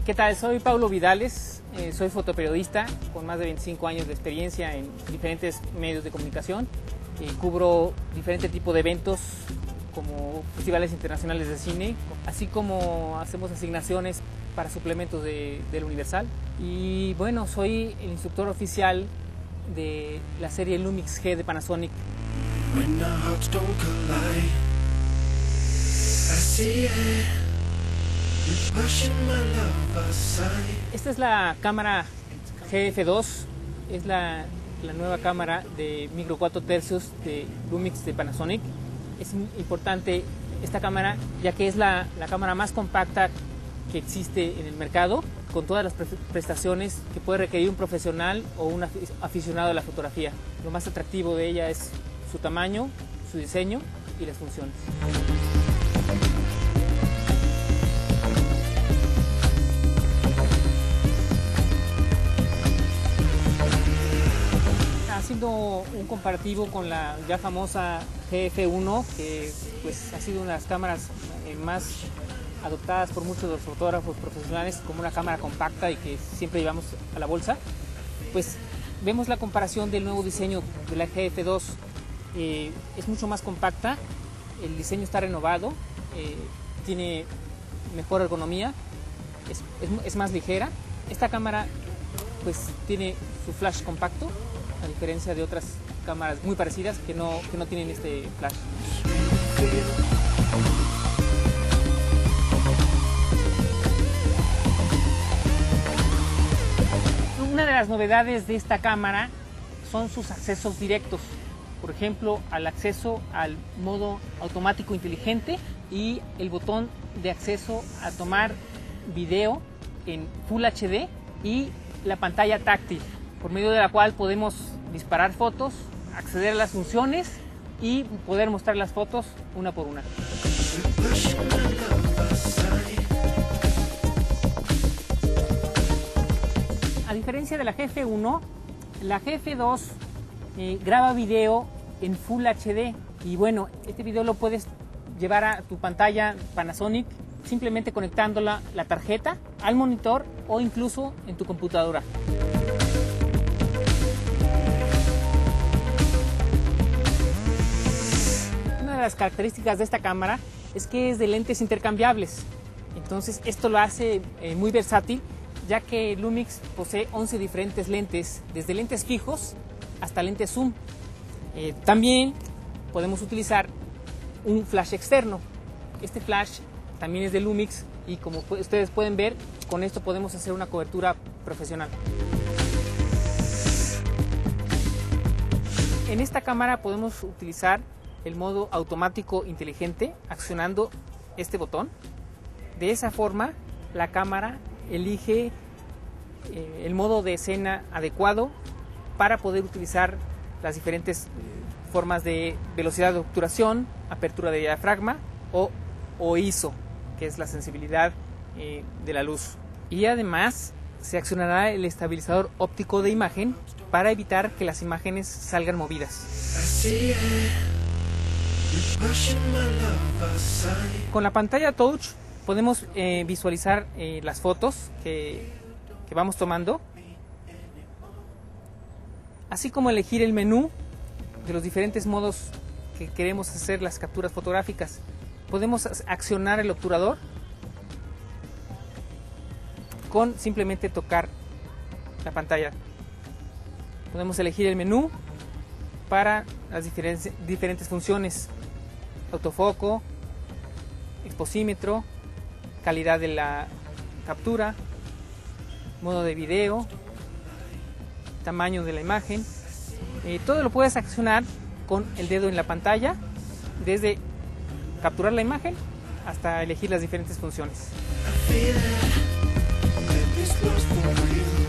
¿Qué tal? Soy Paulo Vidales, soy fotoperiodista con más de 25 años de experiencia en diferentes medios de comunicación. Cubro diferentes tipos de eventos como festivales internacionales de cine, así como hacemos asignaciones para suplementos del Universal. Y bueno, soy el instructor oficial de la serie Lumix G de Panasonic. Esta es la cámara GF2, es la nueva cámara de micro 4 tercios de Lumix de Panasonic. Es importante esta cámara ya que es la cámara más compacta que existe en el mercado, con todas las prestaciones que puede requerir un profesional o un aficionado a la fotografía. Lo más atractivo de ella es su tamaño, su diseño y las funciones. Haciendo un comparativo con la ya famosa GF1, que pues ha sido una de las cámaras más adoptadas por muchos de los fotógrafos profesionales como una cámara compacta y que siempre llevamos a la bolsa, pues vemos la comparación del nuevo diseño de la GF2. Es mucho más compacta, el diseño está renovado, tiene mejor ergonomía, es más ligera. Esta cámara pues tiene su flash compacto, a diferencia de otras cámaras muy parecidas que no tienen este flash. Una de las novedades de esta cámara son sus accesos directos. Por ejemplo, al acceso al modo automático inteligente y el botón de acceso a tomar video en Full HD y la pantalla táctil, por medio de la cual podemos disparar fotos, acceder a las funciones y poder mostrar las fotos una por una. A diferencia de la GF1, la GF2 graba video en Full HD y bueno, este video lo puedes llevar a tu pantalla Panasonic simplemente conectando la tarjeta al monitor o incluso en tu computadora. Una de las características de esta cámara es que es de lentes intercambiables, entonces esto lo hace muy versátil, ya que Lumix posee 11 diferentes lentes, desde lentes fijos hasta lentes zoom. También podemos utilizar un flash externo. Este flash también es de Lumix y como ustedes pueden ver, con esto podemos hacer una cobertura profesional. En esta cámara podemos utilizar el modo automático inteligente accionando este botón. De esa forma, la cámara elige el modo de escena adecuado para poder utilizar las diferentes formas de velocidad de obturación, apertura de diafragma o ISO, que es la sensibilidad de la luz. Y además se accionará el estabilizador óptico de imagen para evitar que las imágenes salgan movidas. Con la pantalla touch podemos visualizar las fotos que vamos tomando, así como elegir el menú de los diferentes modos que queremos hacer las capturas fotográficas. Podemos accionar el obturador con simplemente tocar la pantalla. Podemos elegir el menú para las diferentes funciones: autofoco, exposímetro, calidad de la captura, modo de video, tamaño de la imagen. Todo lo puedes accionar con el dedo en la pantalla, desde capturar la imagen hasta elegir las diferentes funciones.